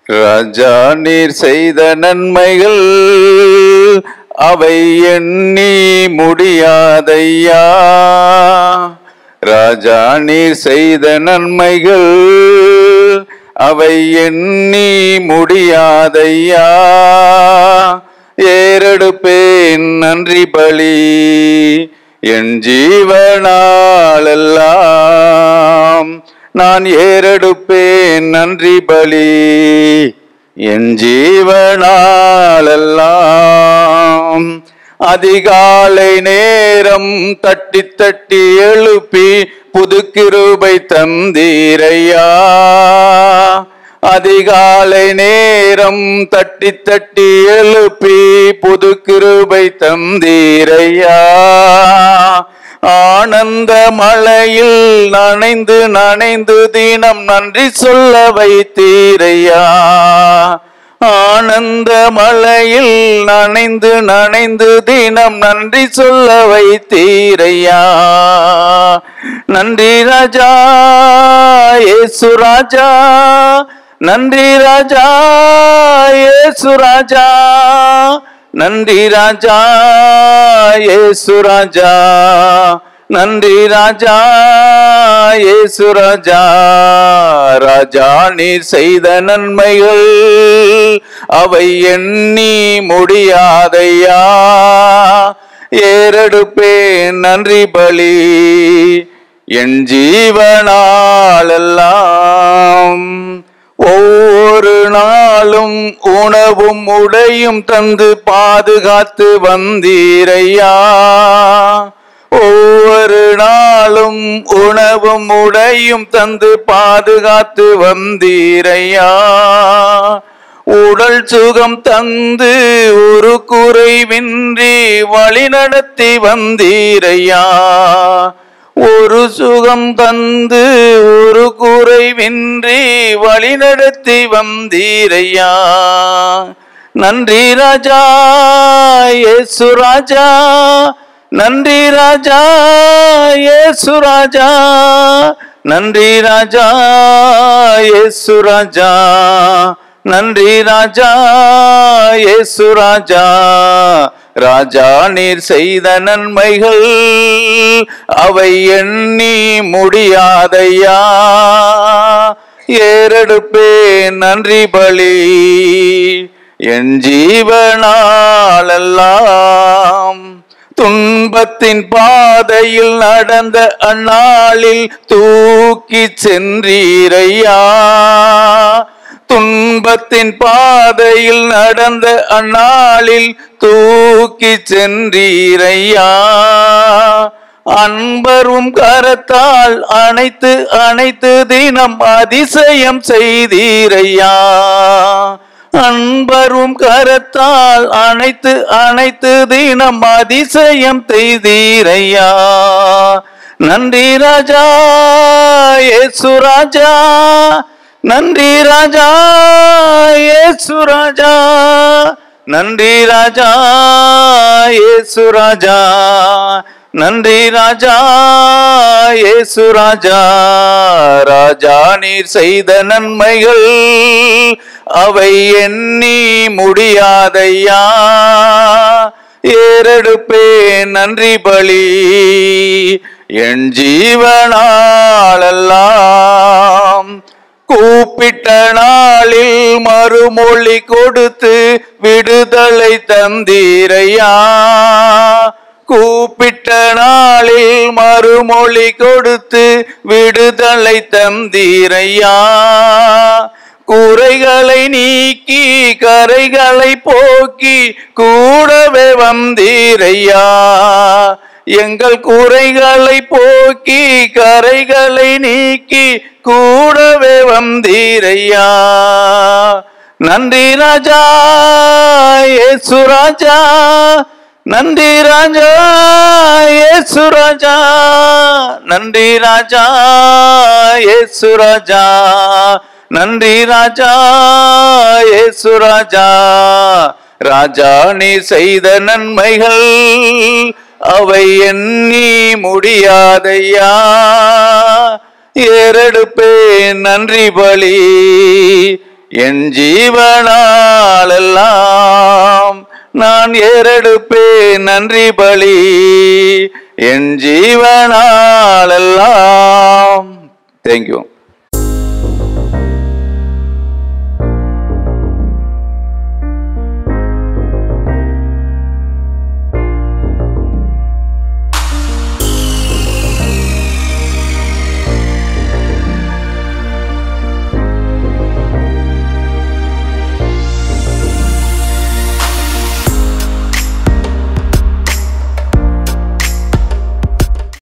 ராஜா நீர் செய்த நன்மைகள் அவை எண்ணி முடியாதையா. ராஜா நீர் செய்த நன்மைகள் அவை எண்ணி முடியாதையா. ஏறெடுப்பேன் நன்றி பலி என் ஜீவனாலெல்லாம். நான் ஏறெடுப்பேன் நன்றி பலி என் ஜீவனாலெல்லாம். அதிகாலை நேரம் தட்டி தட்டி எழுப்பி புது கிருபை தந்தீரையா. அதிகாலை நேரம் தட்டி தட்டி எழுப்பி புது கிருபை தந்தீரையா. ஆனந்த மழையில் நனைந்து நனைந்து தினம் நன்றி சொல்ல வைத்தீரையா. ஆனந்த மழையில் நனைந்து நனைந்து தினம் நன்றி சொல்ல வைத்தீரையா. நன்றி ராஜா இயேசு ராஜா, நன்றி ராஜா இயேசு ராஜா, நன்றி ராஜா இயேசு ராஜா, நன்றி ராஜா இயேசு ராஜா. ராஜா நீர் செய்த நன்மைகள் அவை எண்ணி முடியாதையா. ஏறெடுப்பேன் நன்றி பலி என் ஜீவனாலெல்லாம். ஒவ்வொரு நாளும் உணவும் உடையும் தந்து பாதுகாத்து வந்தீரையா. ஒவ்வொரு நாளும் உணவும் உடையும் தந்து பாதுகாத்து வந்தீரையா. உடல் சுகம் தந்து ஒரு குறைவின்றி வழி நடத்தி வந்தீரையா. ஒரு சுகம் தந்து ஒரு குறைவின்றி வழி நடத்தி வந்தீரையா. நன்றி ராஜா இயேசு ராஜா, நன்றி ராஜா இயேசு ராஜா, நன்றி ராஜா இயேசு ராஜா, நன்றி ராஜா இயேசு ராஜா. ராஜா நீர் செய்த நன்மைகள் அவை எண்ணி முடியாதையா. ஏறெடுப்பேன் நன்றி பலி என் ஜீவனாலெல்லாம். துன்பத்தின் பாதையில் நடந்த அந்நாளில் தூக்கி சென்றீரையா. துன்பத்தின் பாதையில் நடந்த அந்நாளில் தூக்கி சென்றீரையா. அன்பரும் கரத்தால் அனைத்து அனைத்து தினம் அதிசயம் செய்தீரையா. அன்பரும் கரத்தால் அனைத்து அனைத்து தினம் அதிசயம் செய்தீரையா. நன்றி ராஜா இயேசு ராஜா, நன்றி ராஜா இயேசு ராஜா, நன்றி ராஜா இயேசு ராஜா, நன்றி ராஜா இயேசு ராஜா. ராஜா நீர் செய்த நன்மைகள் அவை எண்ணி முடியாதையா. ஏறெடுப்பேன் நன்றி பலி என் ஜீவனாலெல்லாம். கூப்பிட்ட நாளில் மறுமொழி கொடுத்து விடுதலை தந்தீரையா. கூப்பிட்ட நாளில் மறுமொழி கொடுத்து விடுதலை தந்தீரையா. குறைகளை நீக்கி கரைகளை போக்கி கூடவே வந்தீரையா. எங்கள் குறைகளை போக்கி கரைகளை நீக்கி கூடவே வந்தீரையா. நன்றி ராஜா இயேசு ராஜா, நன்றி ராஜா இயேசு ராஜா, நன்றி ராஜா இயேசு ராஜா, நன்றி ராஜா இயேசு ராஜா. ராஜா நீர் செய்த நன்மைகள் அவை எண்ணி முடியாதையா. ஏறெடுப்பேன் நன்றி பலி என் ஜீவனாலெல்லாம் நான் ஏறெடுப்பேன் நன்றி பலி. என் ஜீவனாலெல்லாம். தேங்க்யூ.